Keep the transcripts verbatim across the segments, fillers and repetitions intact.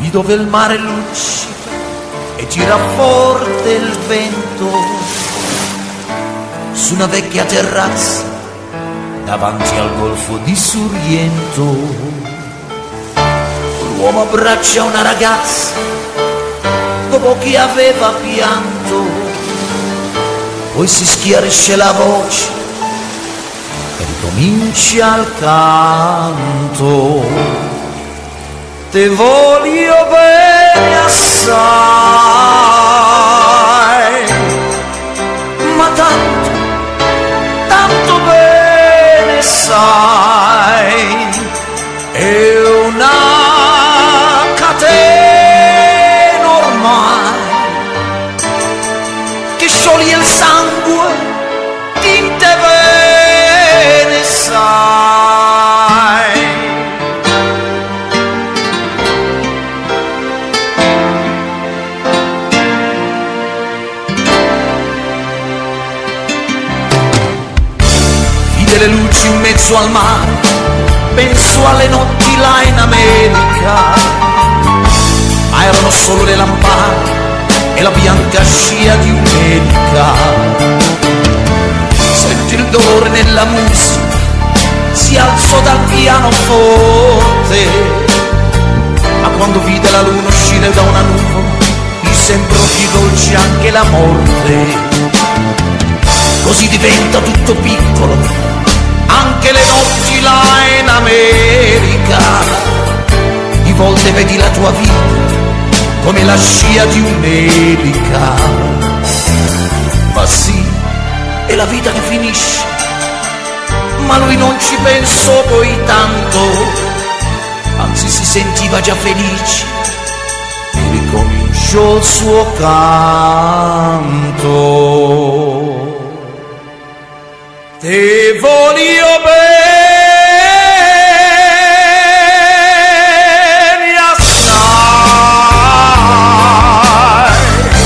lì dove il mare luccica e gira forte il vento, su una vecchia terrazza davanti al golfo di Sorrento, l'uomo abbraccia una ragazza dopo che aveva pianto, poi si schiarisce la voce e ricomincia il canto. Te voglio bene assai, ma tanto, tanto bene sai, è una catena ormai che scioglie il sangue, in te bene sai. Le luci in mezzo al mare, penso alle notti là in America, ma erano solo le lampade e la bianca scia di un'elica. Senti il dolore nella musica, si alzò dal pianoforte, ma quando vide la luna uscire da una nuvola, gli sembrò più dolce anche la morte. Così diventa tutto piccolo, anche le notti là in America, di volte vedi la tua vita come la scia di un'elica. Ma sì, è la vita che finisce, ma lui non ci pensò poi tanto, anzi si sentiva già felice e ricominciò il suo canto. Te voglio bene assai,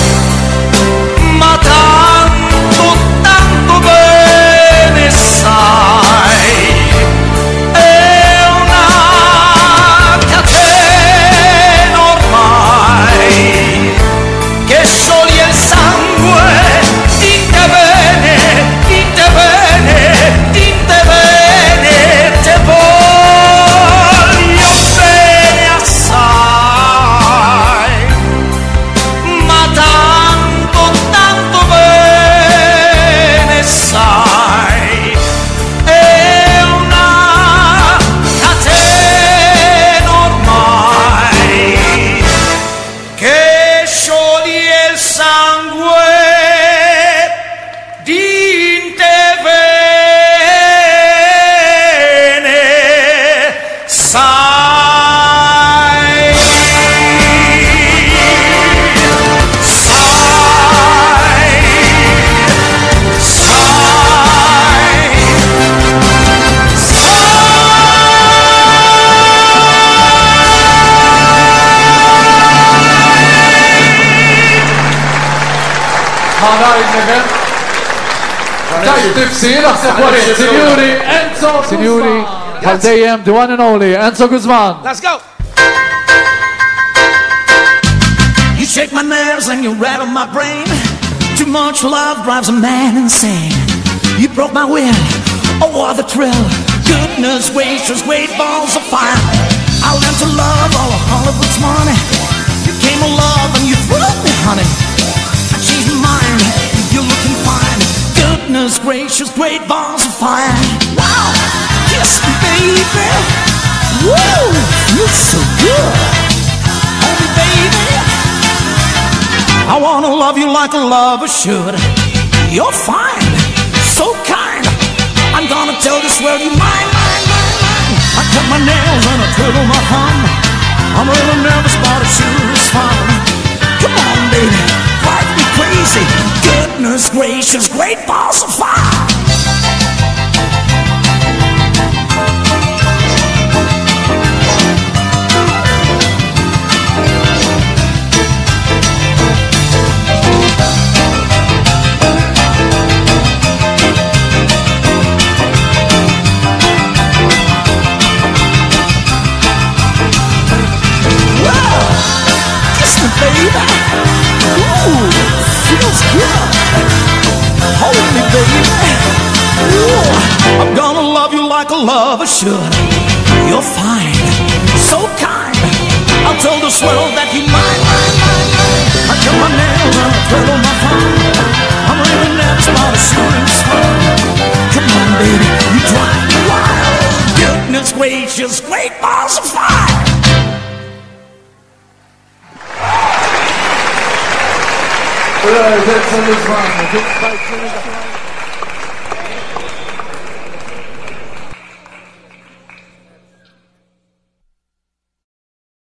ma tanto, tanto bene sai, è una catena ormai che scioglie il sangue, di te bene, di te bene, di te bene, te voglio bene assai, ma tanto, tanto bene sai, è una catena ormai che scioglie il sangue, di te bene sai, Signori, Enzo Signori, għal dejjem the one and only Enzo Guzman. Let's go! You shake my nerves and you rattle my brain. Too much love drives a man insane. You broke my will, oh what a thrill. Goodness gracious, great balls of fire. I learned to love all of Hollywood's money. You came alive and you thrilled me, honey. I changed my mind, you're looking fine. Goodness gracious, great balls of fire. Wow, kiss me baby. Woo, feels so good. Hold me baby. I wanna love you like a lover should. You're fine, so kind. I'm gonna tell this world you're mine, mine, mine, mine. I cut my nails and I twiddle my thumb. I'm a little nervous but it sure is fun. Come on baby, drive me crazy. Goodness gracious, great balls of fire. Whoa! like a lover should. You're fine, so kind. I'll tell this world that you mine, mine, mine, mine. I cut my nails and I thread on my phone. I'm leaving next by the shooting star. Come on, baby, you drive me wild. Goodness gracious, great balls of fire. Allora, senza le svanne, che fai?